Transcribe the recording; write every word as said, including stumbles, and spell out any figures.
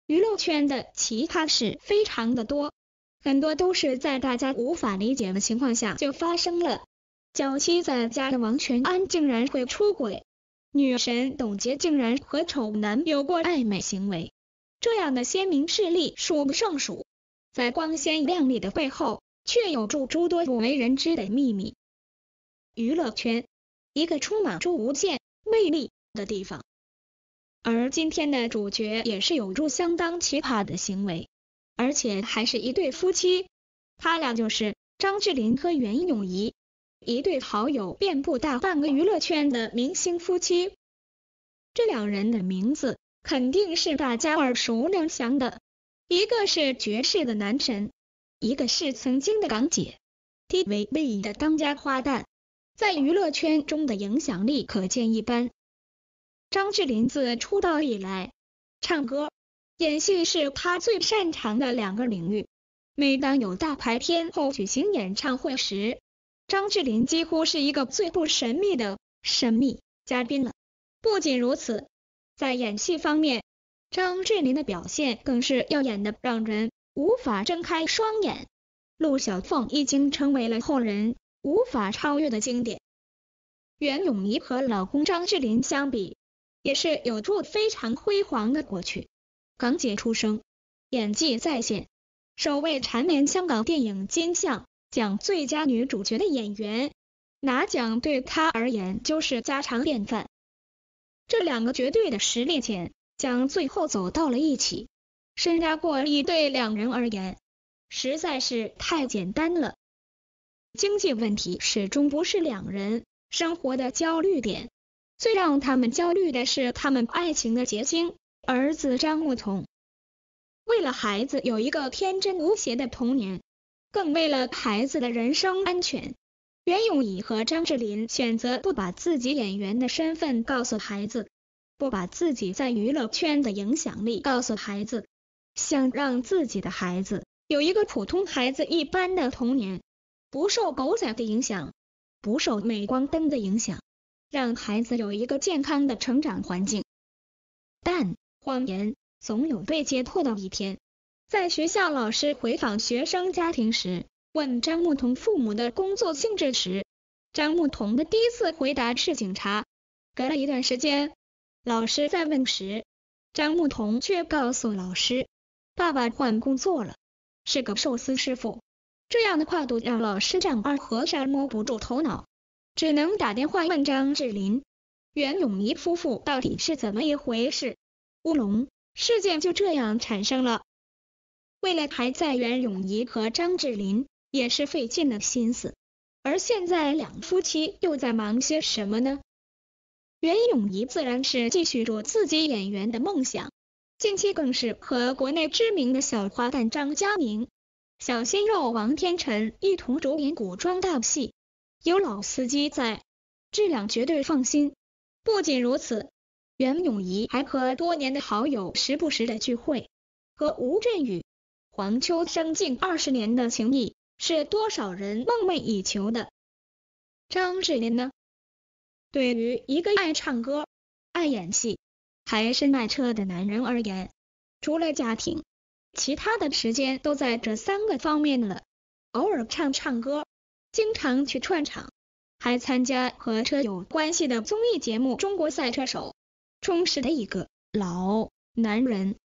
娱乐圈的奇葩事非常的多，很多都是在大家无法理解的情况下就发生了。娇妻在家的王全安竟然会出轨，女神董洁竟然和丑男有过暧昧行为，这样的鲜明事例数不胜数。在光鲜亮丽的背后，却有着诸多不为人知的秘密。娱乐圈，一个充满着无限魅力的地方。而今天的主角也是有着相当奇葩的行为，而且还是一对夫妻，他俩就是张智霖和袁咏仪，一对好友遍布大半个娱乐圈的明星夫妻。这两人的名字肯定是大家耳熟能详的，一个是绝世的男神，一个是曾经的港姐 T V B 的当家花旦，在娱乐圈中的影响力可见一斑。张智霖自出道以来，唱歌、演戏是他最擅长的两个领域。每当有大牌天后举行演唱会时，张智霖几乎是一个最不神秘的神秘嘉宾了。不仅如此，在演戏方面，张智霖的表现更是耀眼的让人无法睁开双眼。陆小凤已经成为了后人无法超越的经典。袁咏仪和老公张智霖相比，也是有着非常辉煌的过去。港姐出生，演技在线，首位蝉联香港电影金像奖最佳女主角的演员，拿奖对她而言就是家常便饭。这两个绝对的实力前将最后走到了一起，身家过亿对两人而言实在是太简单了。经济问题始终不是两人生活的焦虑点，最让他们焦虑的是他们爱情的结晶，儿子张牧童。为了孩子有一个天真无邪的童年，更为了孩子的人身安全，袁咏仪和张智霖选择不把自己演员的身份告诉孩子，不把自己在娱乐圈的影响力告诉孩子，想让自己的孩子有一个普通孩子一般的童年，不受狗仔的影响，不受镁光灯的影响，让孩子有一个健康的成长环境。但谎言总有被揭破的一天。在学校老师回访学生家庭时，问张牧童父母的工作性质时，张牧童的第一次回答是警察。隔了一段时间，老师再问时，张牧童却告诉老师，爸爸换工作了，是个寿司师傅。这样的跨度让老师丈二和尚摸不住头脑，只能打电话问张智霖、袁咏仪夫妇到底是怎么一回事。乌龙事件就这样产生了。为了排在袁咏仪和张智霖也是费尽了心思，而现在两夫妻又在忙些什么呢？袁咏仪自然是继续着自己演员的梦想，近期更是和国内知名的小花旦张嘉明、小鲜肉王天辰一同主演古装大戏，有老司机在，质量绝对放心。不仅如此，袁咏仪还和多年的好友时不时的聚会，和吴镇宇、黄秋生近二十年的情谊是多少人梦寐以求的。张智霖呢？对于一个爱唱歌、爱演戏、还深爱车的男人而言，除了家庭，其他的时间都在这三个方面了。偶尔唱唱歌，经常去串场，还参加和车有关系的综艺节目《中国赛车手》，充实的一个老男人。